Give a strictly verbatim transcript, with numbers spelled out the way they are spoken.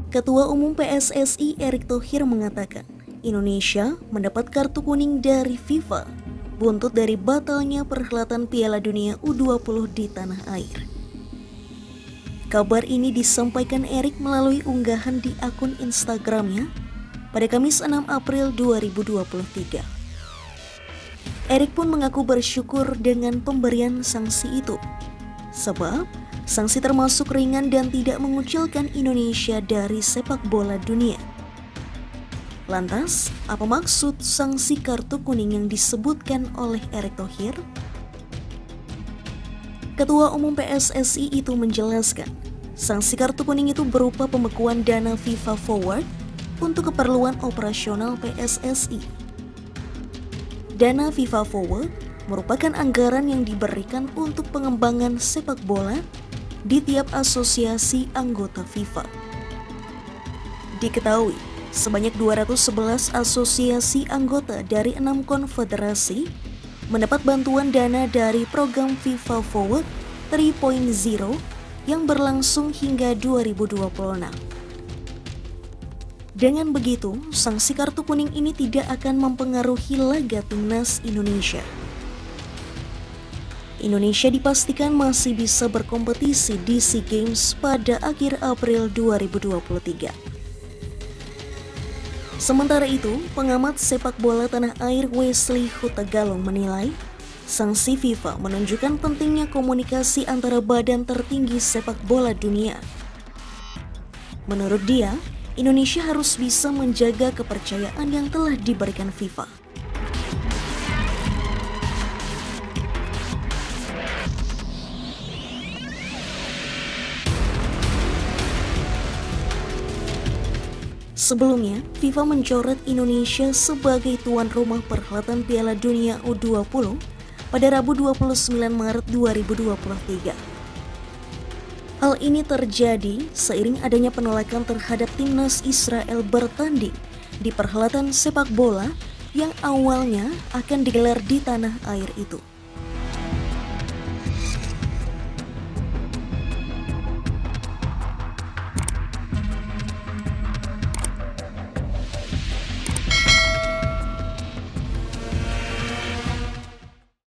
Ketua Umum P S S I Erick Thohir mengatakan, Indonesia mendapat kartu kuning dari FIFA buntut dari batalnya perhelatan Piala Dunia U dua puluh di tanah air. Kabar ini disampaikan Erick melalui unggahan di akun Instagramnya pada Kamis enam April dua ribu dua puluh tiga. Erick pun mengaku bersyukur dengan pemberian sanksi itu, sebab sanksi termasuk ringan dan tidak mengucilkan Indonesia dari sepak bola dunia. Lantas, apa maksud sanksi kartu kuning yang disebutkan oleh Erick Thohir? Ketua Umum P S S I itu menjelaskan, sanksi kartu kuning itu berupa pembekuan dana FIFA Forward untuk keperluan operasional P S S I. Dana FIFA Forward merupakan anggaran yang diberikan untuk pengembangan sepak bola di tiap asosiasi anggota FIFA. Diketahui, sebanyak dua ratus sebelas asosiasi anggota dari enam konfederasi mendapat bantuan dana dari program FIFA Forward tiga titik nol yang berlangsung hingga dua ribu dua puluh enam. Dengan begitu, sanksi kartu kuning ini tidak akan mempengaruhi laga timnas Indonesia. Indonesia dipastikan masih bisa berkompetisi di SEA Games pada akhir April dua ribu dua puluh tiga. Sementara itu, pengamat sepak bola tanah air Wesley Hutagalung menilai, sanksi FIFA menunjukkan pentingnya komunikasi antara badan tertinggi sepak bola dunia. Menurut dia, Indonesia harus bisa menjaga kepercayaan yang telah diberikan FIFA. Sebelumnya, FIFA mencoret Indonesia sebagai tuan rumah perhelatan Piala Dunia U dua puluh pada Rabu dua puluh sembilan Maret dua ribu dua puluh tiga. Hal ini terjadi seiring adanya penolakan terhadap timnas Israel bertanding di perhelatan sepak bola yang awalnya akan digelar di tanah air itu.